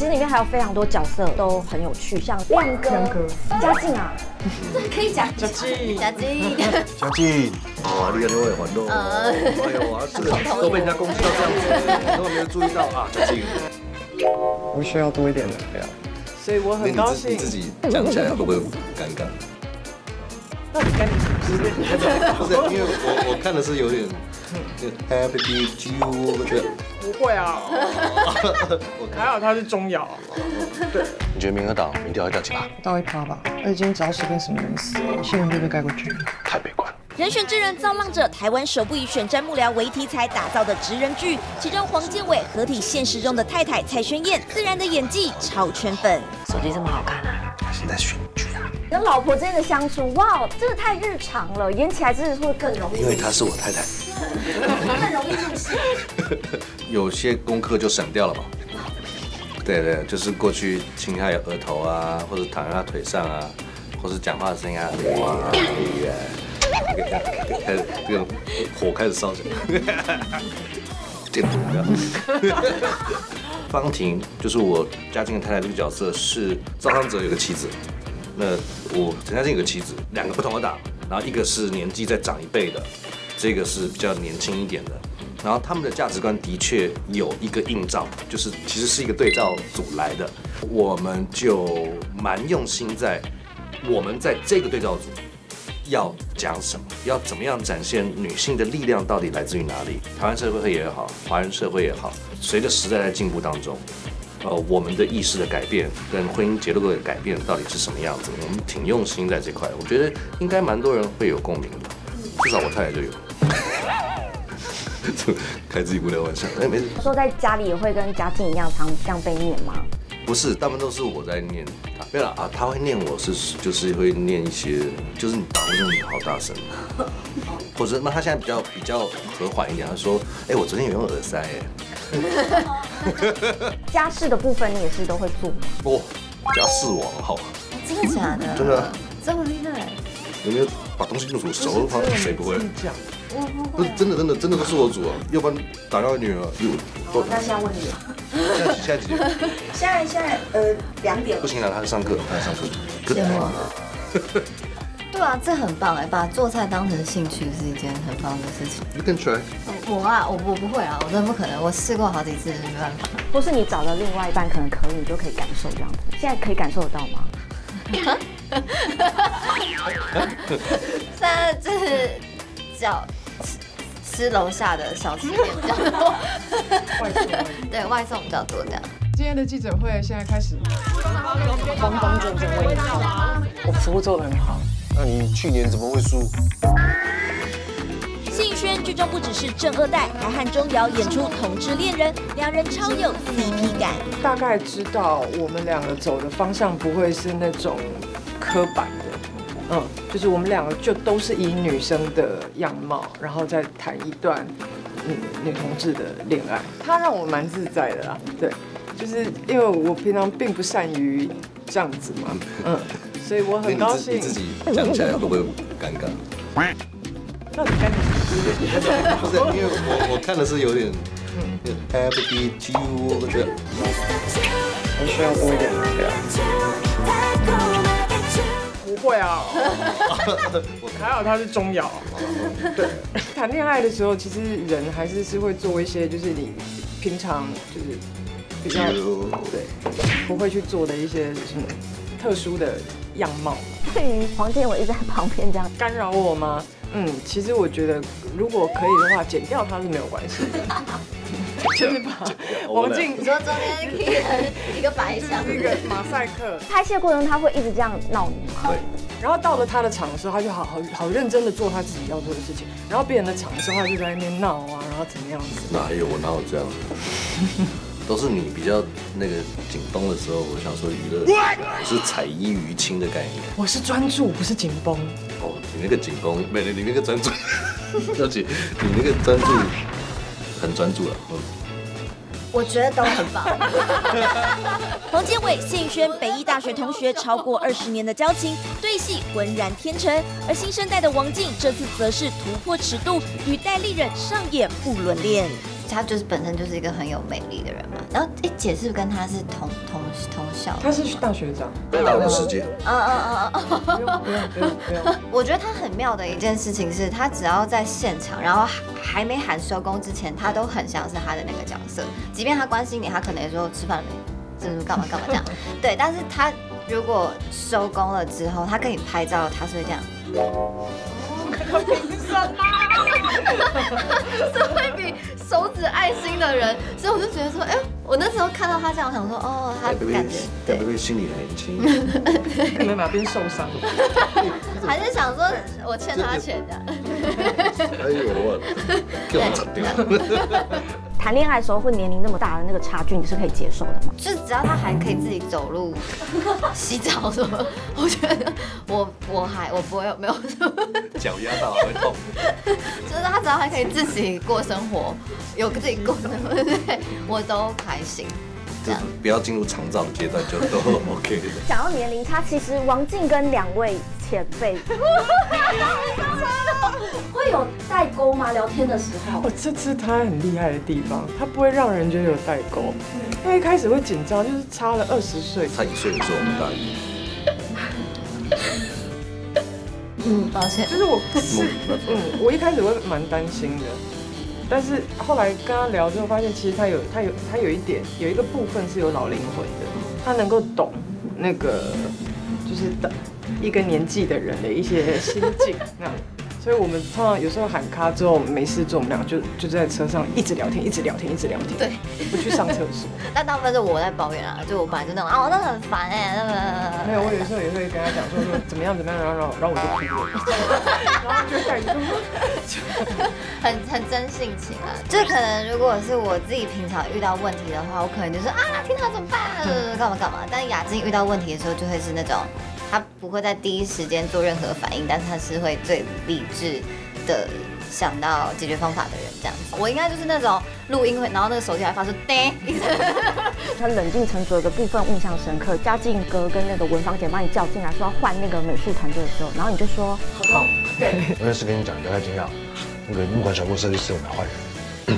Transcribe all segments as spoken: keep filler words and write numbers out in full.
其实里面还有非常多角色都很有趣，像亮哥、嘉靖啊， 这可以讲嘉靖、 嘉靖、 嘉靖，哇，你看你会还动，哎呦啊，这个都被人家攻击到这样子，你都没有注意到啊，嘉靖。 我需要多一点的，对啊，所以我很高兴。 你自己讲起来会不会尴尬？ 那你干你什么事？ 不是，因为我我看的是有点 Happy Birthday， 我觉得不会啊，还好他是钟瑶。对， 你觉得民和党民调会掉几趴？ 到一趴吧，而且今天只要随便什么人死，新闻就被盖过去。 太悲观了。 人选之人造浪者，台湾首部以选战幕僚为题材打造的职人剧，其中黄建伟合体现实中的太太蔡宣燕，自然的演技超圈粉。 手机这么好看啊！ 现在选举啊， 跟老婆之间的相处，哇，真的太日常了，演起来真的会更容易。 因为她是我太太， 更容易入戏。 有些功课就省掉了嘛。对对，就是过去亲她额头啊，或者躺在她腿上啊，或是讲话的声音啊，哇，开始这个火开始烧起来，点火这样。方婷就是我嘉靖的太太这个角色是赵康哲有个妻子，那我陈嘉靖有个妻子，两个不同的党，然后一个是年纪再长一辈的，这个是比较年轻一点的。然后他们的价值观的确有一个映照，就是其实是一个对照组来的。我们就蛮用心在我们在这个对照组要讲什么，要怎么样展现女性的力量到底来自于哪里？台湾社会也好，华人社会也好，随着时代在进步当中，呃，我们的意识的改变跟婚姻结构的改变到底是什么样子？我们挺用心在这块，我觉得应该蛮多人会有共鸣的，至少我太太就有。开自己无聊玩笑，哎，没事。 说在家里也会跟嘉靖一样，常这样被念吗？ 不是，大部分都是我在念他。没有啦啊，他会念我是就是会念一些，就是你打呼声你好大声，或者那他现在比较比较和缓一点，他说，哎，我昨天有用耳塞哎。 家事的部分你也是都会做吗？ 哦，家事王好。 真的假的？ 真的。 这么厉害？ 有没有把东西用手熟？谁不会？ 我不不是真的真的真的都是我煮啊，要不然打电话女儿有。 那现在问你， 现在现在几点？ 现在现在呃两点。 不行了，他在上课，他在上课。 羡慕啊！对啊，这很棒哎，把做菜当成兴趣是一件很棒的事情。 You can try。 我啊，我我不会啊，我真的不可能，我试过好几次，没办法。 或是你找的另外一半可能可以，你就可以感受这样子。现在可以感受得到吗？ 现在就是叫吃楼下的小吃店比较多， 外送对外送比较多这样。 今天的记者会现在开始，方方正正为你好，我服务做得很好。 那你去年怎么会输？ 谢盈萱剧中不只是正二代，还和钟瑶演出同志恋人，两人超有 C P 感。 大概知道我们两个走的方向不会是那种刻板的，嗯，就是我们两个就都是以女生的样貌，然后再谈一段嗯女同志的恋爱。他让我蛮自在的啦，对，就是因为我平常并不善于这样子嘛，嗯，所以我很高兴。 你自己讲起来会不会尴尬？ 那你干你什么事？ 不是，因为我我看的是有点 Happy Birthday， 我觉得我需要多一点的，对啊。不会啊，还好他是钟瑶。对，谈恋爱的时候，其实人还是是会做一些，就是你平常就是比较对不会去做的一些什么特殊的样貌。 对于黄建伟一直在旁边这样干扰我吗？嗯，其实我觉得如果可以的话，剪掉它是没有关系的。就是把王静， 你说中间可以一个白墙， 那个马赛克。 拍戏的过程他会一直这样闹你吗？ 对。 然后到了他的场的时候，他就好好好认真的做他自己要做的事情。然后别人的场的时候，他就在那边闹啊，然后怎么样子？ 哪有我哪有这样？都是你比较那个紧绷的时候，我想说娱乐，我是彩衣娱亲的概念。 我是专注，不是紧绷。 哦，你那个紧绷，没你那个专注，对不起，你那个专注很专注了。嗯， 我觉得都很棒。 黄建伟、谢盈萱北医大学同学，超过二十年的交情，对戏浑然天成。而新生代的王静这次则是突破尺度，与戴立忍上演不伦恋。 她就是本身就是一个很有魅力的人嘛。然后哎，姐是不是跟她是同同同校？ 他是大学长， 大我世界。 嗯嗯嗯嗯。 不用不用不用不用。 我觉得他很妙的一件事情是，他只要在现场，然后还没喊收工之前，他都很像是他的那个角色。即便他关心你，他可能也说吃饭了没，就是干嘛干嘛这样。对，但是他如果收工了之后，他跟你拍照，他是会这样。凭什么？是会比手指爱心的人，所以我就觉得说，哎，我那时候看到他这样，我想说，哦，他感觉对，贝贝心里很年轻， 可能哪边受伤， 还是想说我欠他钱的。 哎呦我，给我惨掉。 谈恋爱的时候会年龄那么大的那个差距，你是可以接受的吗？ 就是只要他还可以自己走路、洗澡什么，我觉得我我还我不会有没有什么脚压到会痛。 就是他只要还可以自己过生活，有自己过生活，对，我都开心。 就是不要进入长照的阶段就都 OK 的。 讲到年龄差，其实王静跟两位前辈会有代沟吗？聊天的时候， 哦，这是他很厉害的地方，他不会让人觉得有代沟。因为一开始会紧张，就是差了二十岁， 他一岁的时候我们大一。 嗯，抱歉， 就是我是嗯，我一开始会蛮担心的。但是后来跟他聊之后，发现其实他有他有他有一点有一个部分是有老灵魂的，他能够懂那个就是一个年纪的人的一些心境那样。所以我们通常有时候喊咖之后没事做，我们俩就就在车上一直聊天，一直聊天，一直聊天。 对， 不去上厕所。 但大部分是我在抱怨啊，就我本来就那种啊，我那很烦哎，那个。 没有，我有时候也会跟他讲说说怎么样怎么样，然后然后然后我就哭了，然后就带住。 很很真性情啊，就是可能如果是我自己平常遇到问题的话，我可能就是啊，天哪怎么办，干嘛干嘛。但雅静遇到问题的时候，就会是那种，她不会在第一时间做任何反应，但是她是会最理智的想到解决方法的人，这样子。我应该就是那种录音会，然后那个手机还发出叮一声。 他冷静沉着的部分印象深刻。嘉靖哥跟那个文芳姐把你叫进来，说要换那个美术团队的时候，然后你就说好， 对。我有事跟你讲，不要太惊讶。那个木管小部设计师我们来换人。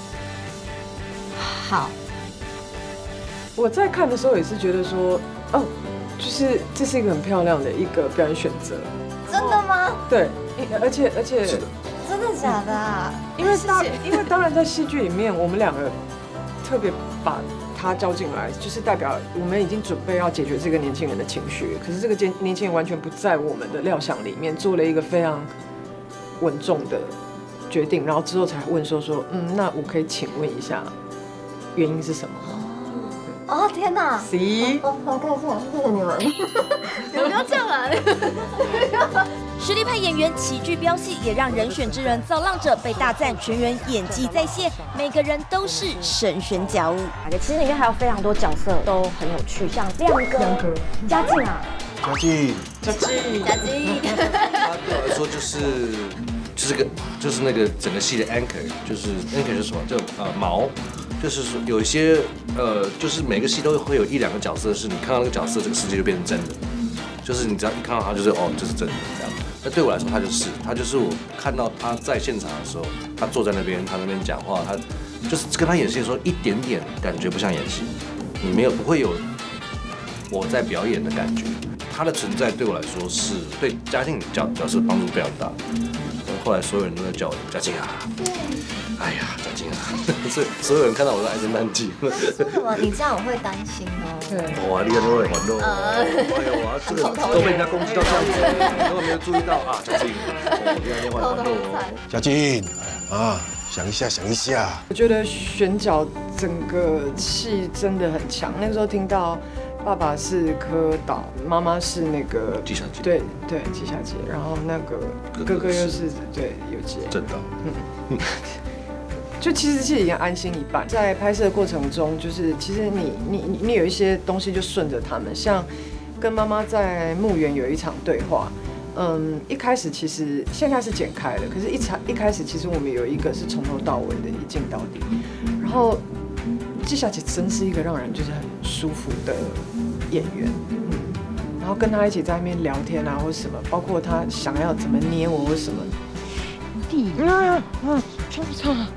好。 我在看的时候也是觉得说，哦，就是这是一个很漂亮的一个表演选择。 真的吗？ 对，而且而且。 是的。 真的假的啊？ 因为当因为当然在戏剧里面，我们两个特别把他叫进来，就是代表我们已经准备要解决这个年轻人的情绪。可是这个年年轻人完全不在我们的料想里面，做了一个非常稳重的决定，然后之后才问说说，嗯，那我可以请问一下，原因是什么吗？ 哦天哪 ！C， 我我看一下，谢谢你们，你们不要这样啊！ 实力派演员齐聚飙戏，也让人选之人造浪者被大赞全员演技在线，每个人都是神选角物。其实里面还有非常多角色都很有趣，像亮哥、 亮哥、 嘉靖啊、 嘉靖、 嘉靖、 嘉靖， 他对我来说就是就是个就是那个整个戏的 anchor， 就是 anchor 是什么？就呃锚。就是说有一些呃，就是每个戏都会有一两个角色，是你看到那个角色，这个世界就变成真的。就是你只要一看到他，就是哦，这是真的这样。那对我来说，他就是他就是我看到他在现场的时候，他坐在那边，他那边讲话，他就是跟他演戏的时候，一点点感觉不像演戏，你没有不会有我在表演的感觉。他的存在对我来说是对嘉靖角角色帮助非常大。后来所有人都在叫我嘉靖啊。哎呀，嘉靖啊！所以所有人看到我都唉声叹气。 为什么你这样我会担心哦？ 对， 哇，你看都会还都，哎呦哇，这个都被人家攻击到这样子，根本没有注意到啊，嘉靖，哦，原来你还还都。 嘉靖，啊，想一下，想一下。 我觉得选角整个戏真的很强。那个时候听到爸爸是柯导，妈妈是那个季小姐， 对对，季小姐，然后那个哥哥又是对有杰正导， 嗯。就其实是已经安心一半，在拍摄的过程中，就是其实你你你你有一些东西就顺着他们，像跟妈妈在墓园有一场对话，嗯，一开始其实现在是剪开了，可是一场一开始其实我们有一个是从头到尾的一镜到底，然后季小姐真是一个让人就是很舒服的演员，嗯，然后跟她一起在那边聊天啊或什么，包括她想要怎么捏我或什么，弟，嗯嗯，错错。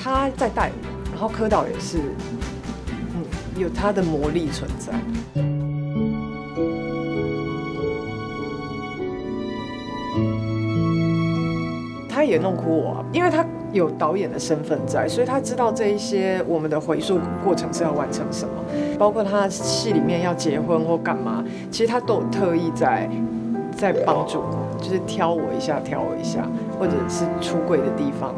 他在带我，然后柯导也是，嗯，有他的魔力存在。他也弄哭我、啊，因为他有导演的身份在，所以他知道这一些我们的回溯过程是要完成什么，包括他戏里面要结婚或干嘛，其实他都有特意在在帮助我，就是挑我一下，挑我一下，或者是出柜的地方。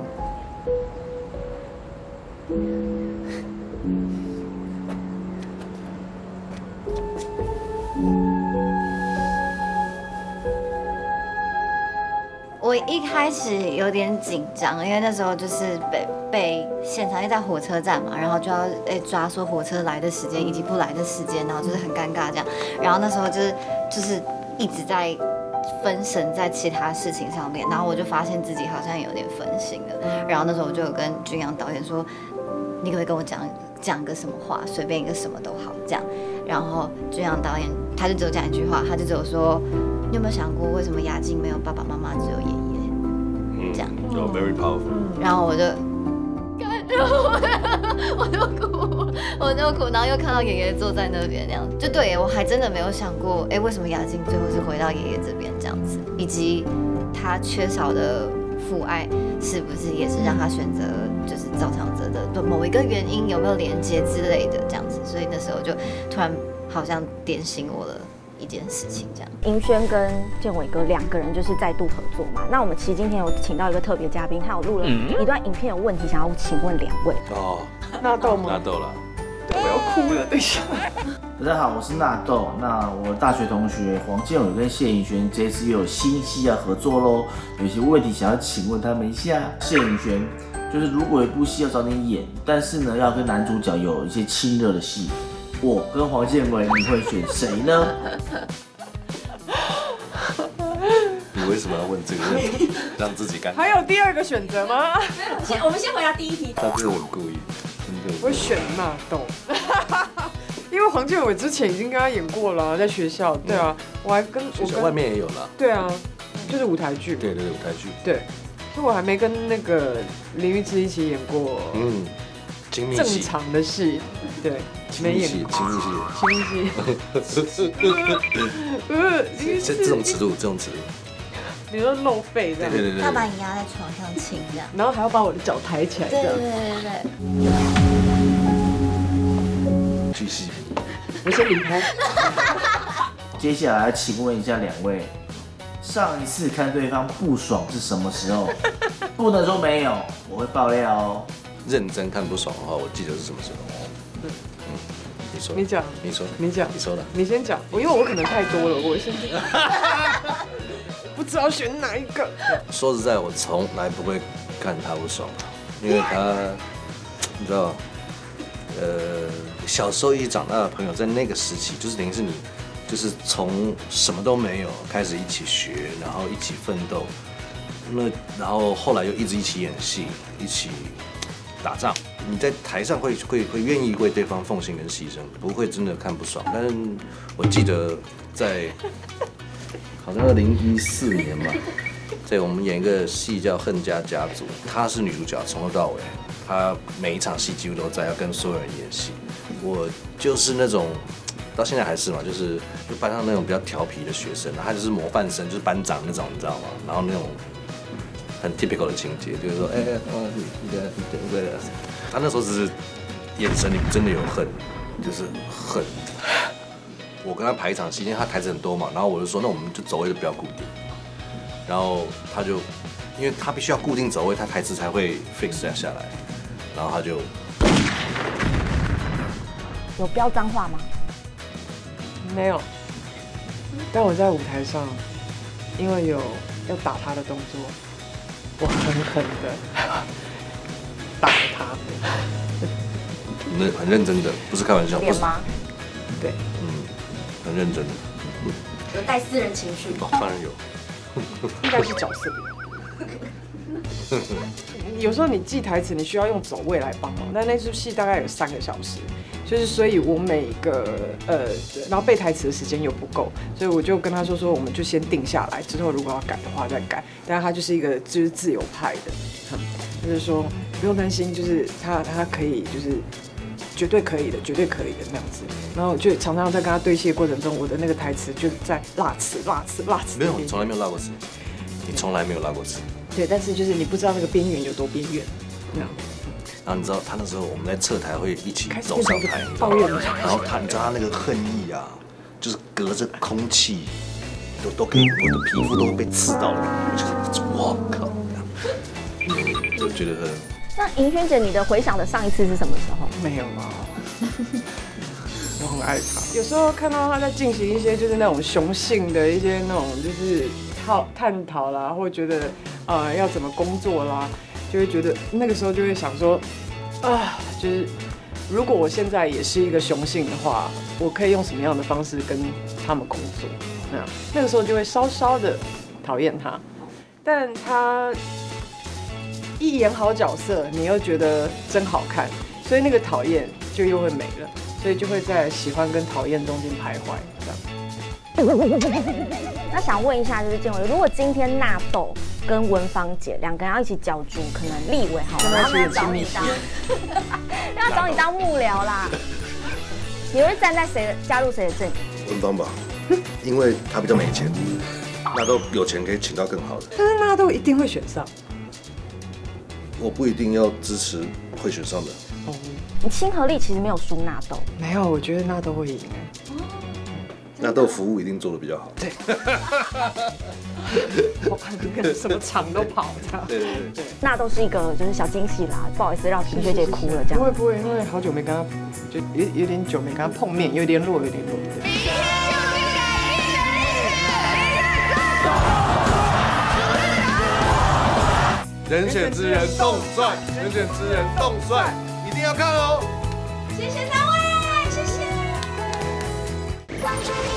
我一开始有点紧张，因为那时候就是被被现场，因为在火车站嘛，然后就要哎抓说火车来的时间以及不来的时间，然后就是很尴尬这样。然后那时候就是就是一直在分神在其他事情上面，然后我就发现自己好像有点分心了。然后那时候我就有跟君阳导演说，你可不可以跟我讲讲个什么话，随便一个什么都好这样。然后君阳导演他就只有讲一句话，他就只有说。你有没有想过，为什么雅静没有爸爸妈妈，只有爷爷？这样， 哦 ，very powerful。 然后我就，感动，我就哭，我就哭，然后又看到爷爷坐在那边那样，就对，我还真的没有想过，哎，为什么雅静最后是回到爷爷这边这样子，以及他缺少的父爱，是不是也是让他选择就是造场者的某一个原因，有没有连接之类的这样子？所以那时候就突然好像点醒我了。一件事情这样， 银轩跟建伟哥两个人就是再度合作嘛。那我们其实今天有请到一个特别嘉宾，他有录了一段影片，有问题想要请问两位。 哦， 纳豆吗？ 纳豆了， 我要哭了，等一下。 大家好，我是纳豆。那我大学同学黄建伟跟谢颖轩这次又有新戏要合作喽，有些问题想要请问他们一下。谢颖轩，就是如果有一部戏要找你演，但是呢要跟男主角有一些亲热的戏。我跟黄建伟，你会选谁呢？ 你为什么要问这个问题？让自己尴尬？ 还有第二个选择吗？ 先，我们先回答第一题。 他真的很故意，真的。 我会选纳豆，因为黄建伟之前已经跟他演过了，在学校。对啊，我还跟学校外面也有了。 对啊，就是舞台剧。 对对对，舞台剧。 对，所以我还没跟那个林玉芝一起演过。嗯。正常的戏，对，没演过。 亲密戏， 亲密戏。 这这种尺度，这种尺度。 你说露背这样？ 对对对。 他把你压在床上亲这样， 然后还要把我的脚抬起来这样。 对对对对。 巨细。 我先离开。 接下来请问一下两位，上一次看对方不爽是什么时候？不能说没有，我会爆料哦。 认真看不爽的话，我记得是什么时候？嗯嗯，你说， 你讲， 你说， 你讲， 你说的， 你先讲。我因为我可能太多了，我先不知道选哪一个。 说实在，我从来不会看他不爽，因为他，你知道，呃，小时候一起长大的朋友，在那个时期，就是等于是你，就是从什么都没有开始一起学，然后一起奋斗。那然后后来又一直一起演戏，一起打仗。你在台上会会会愿意为对方奉献跟牺牲，不会真的看不爽。但是我记得在好像二零一四年吧，在我们演一个戏叫《恨家家族》，她是女主角，从头到尾，她每一场戏几乎都在，要跟所有人演戏。我就是那种。到现在还是嘛，就是就班上那种比较调皮的学生，他就是模范生，就是班长那种，你知道吗？然后那种很 typical 的情节，就是说，哎、欸，哦，你你的你的，他那时候只是眼神里真的有恨，就是恨。我跟他排一场戏，因为他台词很多嘛，然后我就说，那我们就走位就不要固定。然后他就，因为他必须要固定走位，他台词才会 fix 下来。然后他就有飙脏话吗？ 没有，但我在舞台上，因为有要打他的动作，我狠狠的打他。 那很认真的，不是开玩笑。 脸吗？ 对， 嗯，很认真的。 嗯、有带私人情绪？ 哦，当然有。 应该是角色。有时候你记台词，你需要用走位来帮忙，但那出戏大概有三个小时。就是所以，我每个呃，然后背台词的时间又不够，所以我就跟他说说，我们就先定下来，之后如果要改的话再改。但是他就是一个就是自由派的，嗯、就是说不用担心，就是他他可以就是绝对可以的，绝对可以的那样子。然后我就常常在跟他对戏的过程中，我的那个台词就在辣词、辣词、辣词。 没有，从来没有辣过词，你从来没有辣过词。 对，但是就是你不知道那个边缘有多边缘，那样。 然后你知道他那时候我们在侧台会一起走上台， 抱怨， 然后他你知道他那个恨意啊，就是隔着空气都都可以，我的皮肤都会被刺到了，我就哇靠，就觉得很。 那银萱姐，你的回想的上一次是什么时候？ 没有啊，我很爱他。有时候看到他在进行一些就是那种雄性的一些那种就是讨探讨啦，或者觉得呃要怎么工作啦，就会觉得那个时候就会想说啊，就是如果我现在也是一个雄性的话，我可以用什么样的方式跟他们工作？那样那个时候就会稍稍的讨厌他，但他。一演好角色，你又觉得真好看，所以那个讨厌就又会没了，所以就会在喜欢跟讨厌中间徘徊这样。 那想问一下，就是建伟，如果今天纳豆跟文芳姐两个人要一起角逐，可能立委好了，然后要找你当，要找你当幕僚啦，你会站在谁的加入谁的阵营？ 文芳吧，因为他比较没钱，纳豆有钱可以请到更好的。 但是纳豆一定会选上。 我不一定要支持会选上的。 哦，你亲和力其实没有输纳豆。 没有，我觉得纳豆会赢哎。 纳豆服务一定做得比较好。 对。我看你跟什么场都跑这样。 对对对。 纳豆是一个就是小惊喜啦，不好意思让银萱姐哭了这样。 不会不会，因为好久没跟他，就有有点久没跟他碰面，有点弱有点弱。 人选之人动算，人选之人动算，一定要看哦！ 谢谢三位，谢谢。